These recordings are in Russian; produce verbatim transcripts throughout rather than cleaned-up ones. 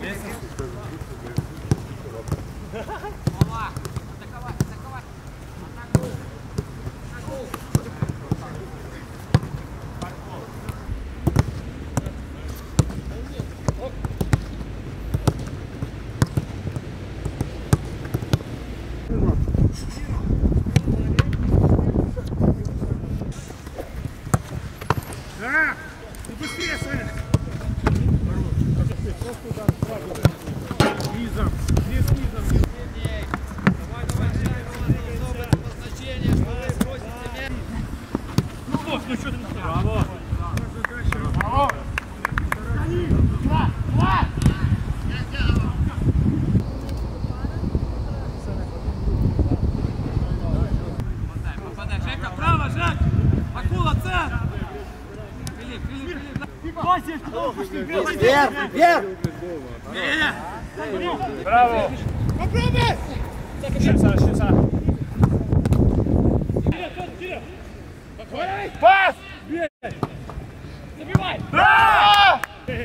Да! Быстрее, Саня! Низом! Здесь низом! Давай, давай, давай! Назначение, что бросить тебе! Ну вот, ну что ты не сделал? Браво! Браво! Два! Два! Попадай, Жека, право, Жек! Акула, центр! Вверх, вверх! Браво! Попробуй! Шеса, шеса! Пас! Забивай! Браво!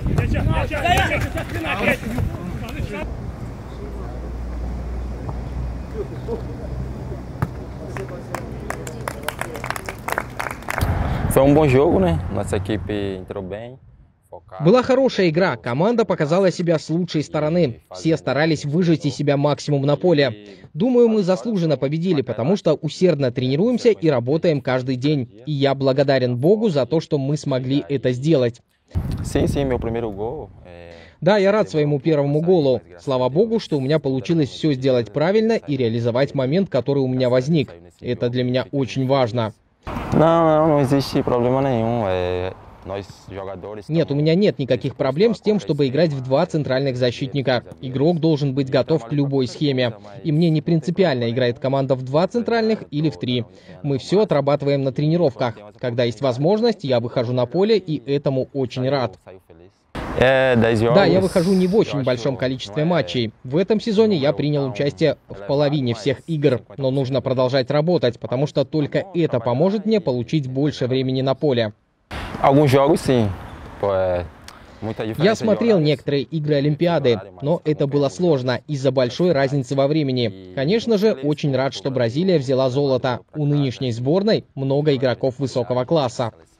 Foi um bom jogo, né? Nossa equipe entrou bem. Была хорошая игра, команда показала себя с лучшей стороны. Все старались выжать из себя максимум на поле. Думаю, мы заслуженно победили, потому что усердно тренируемся и работаем каждый день. И я благодарен Богу за то, что мы смогли это сделать. Да, я рад своему первому голу. Слава Богу, что у меня получилось все сделать правильно и реализовать момент, который у меня возник. Это для меня очень важно. Нет, у меня нет никаких проблем с тем, чтобы играть в два центральных защитника. Игрок должен быть готов к любой схеме. И мне не принципиально, играет команда в два центральных или в три. Мы все отрабатываем на тренировках. Когда есть возможность, я выхожу на поле, и этому очень рад. Да, я выхожу не в очень большом количестве матчей. В этом сезоне я принял участие в половине всех игр, но нужно продолжать работать, потому что только это поможет мне получить больше времени на поле. Я смотрел некоторые игры Олимпиады, но это было сложно из-за большой разницы во времени. Конечно же, очень рад, что Бразилия взяла золото. У нынешней сборной много игроков высокого класса.